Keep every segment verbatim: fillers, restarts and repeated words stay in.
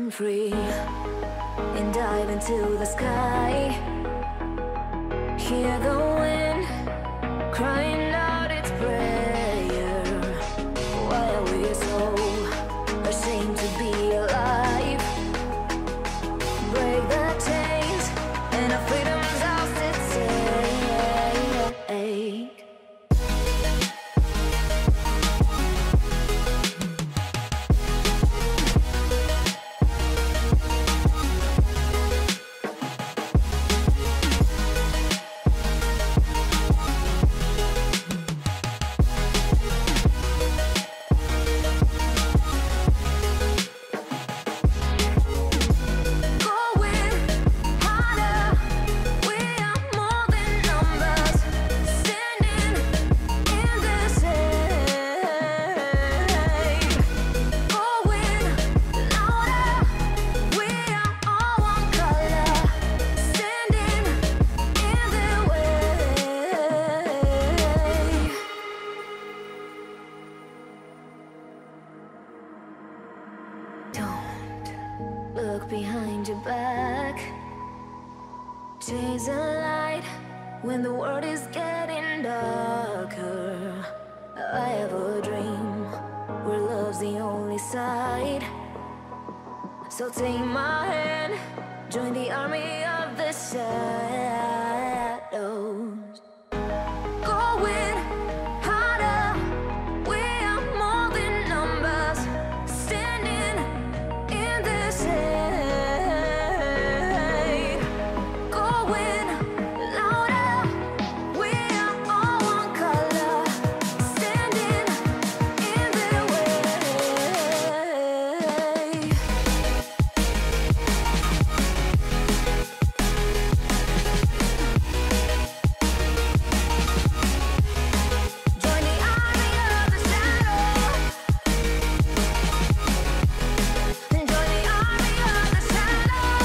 run free and dive into the sky. Hear the wind crying out its prayer. Why are we so ashamed to be alive? Break the chains and our freedom's ours to take. Look behind your back. Chase a light when the world is getting darker. I have a dream where love's the only side. So take my hand, join the army of the shadows. Going harder, we are more than numbers, standing in the shade. Going louder, we are all one color, standing in the way. Join the army of the shadow. Join the army of the shadow.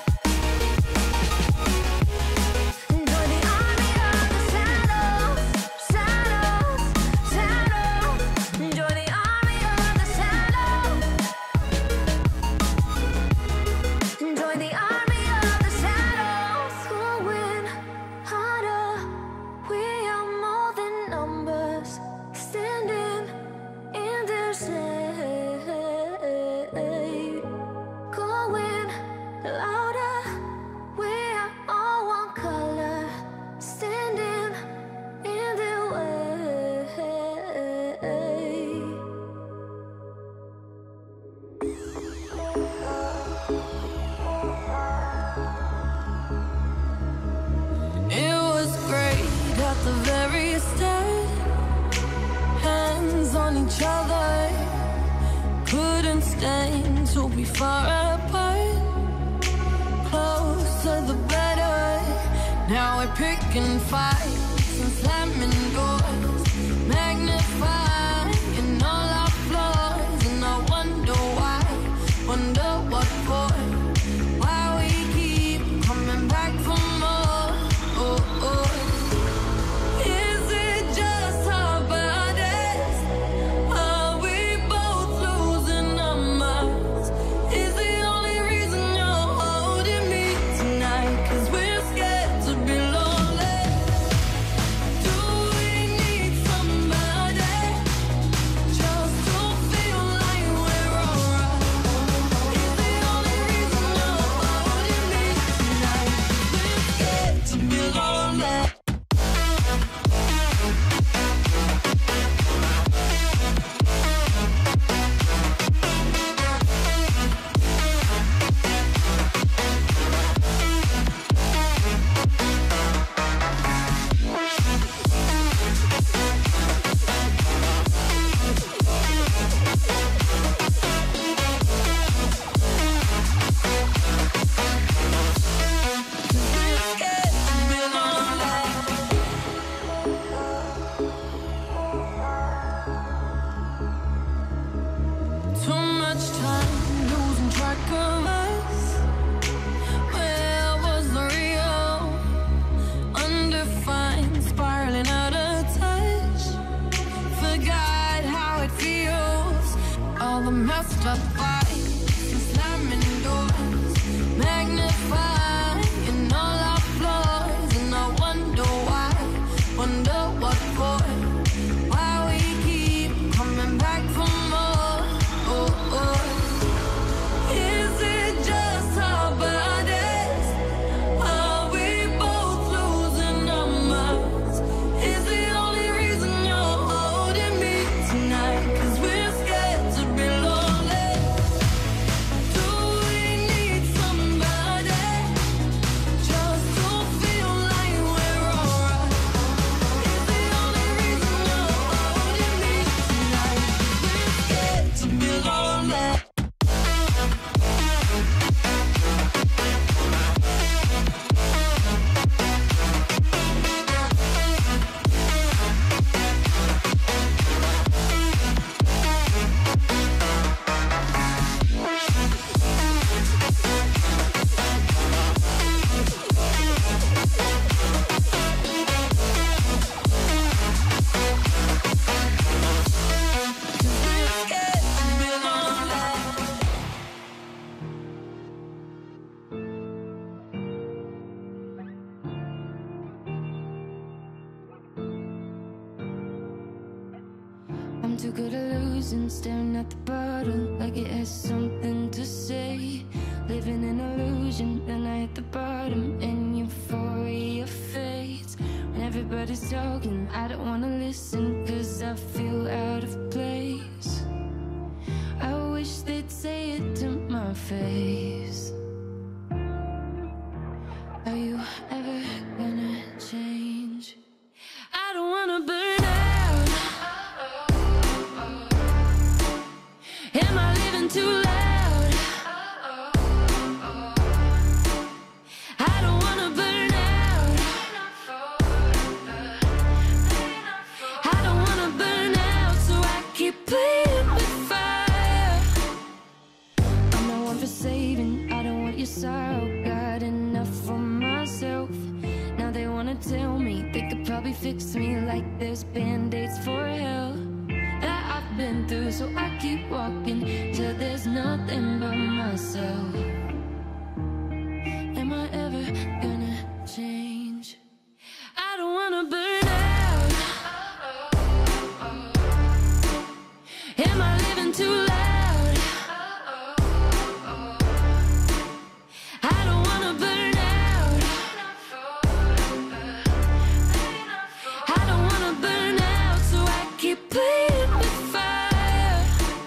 Join the army of the shadows, shadows, shadows. Join the army of the shadows. Join the army of the shadows. Going harder, we are more than numbers, standing in their shade. Going louder, we are all one color, standing in their way. It was great at the very start. Hands on each other, couldn't stand to be far apart. Closer the better. Now we're picking fights and slamming doors, magnifying all our flaws. And I wonder why, wonder what for, why we keep coming back for more. Oh, oh. Is it just our bodies? Are we both losing our minds? Is the only reason you're holding me tonight 'cause we're scared to be lonely? Do we need somebody? I'm too good at losing, staring at the bottle like it has something to say. Living in illusion, then I hit the bottom and euphoria fades. When everybody's talking, I don't wanna listen, cause I feel out of place. I wish they'd say it to my face. Are you ever gonna change? I don't wanna burn out. Am I living too loud? I don't wanna burn out. I don't wanna burn out, so I keep playing with fire. I'm not one for saving, I don't want your sorrow. Got enough for myself. Now they wanna tell me they could probably fix me, like there's band-aids for hell that I've been through. So I keep walking till there's nothing but myself. Am I ever gonna change? I don't wanna burn out. Am I living too loud? I don't wanna burn out. I don't wanna burn out, so I keep playing with fire.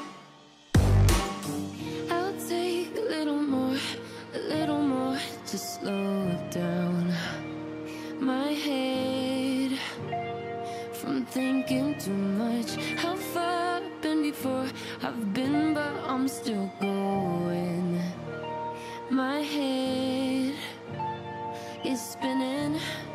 I'll take a little more, a little more to slow it down. My head from thinking too much. How far I've been before I've been, but I'm still going. My head is spinning.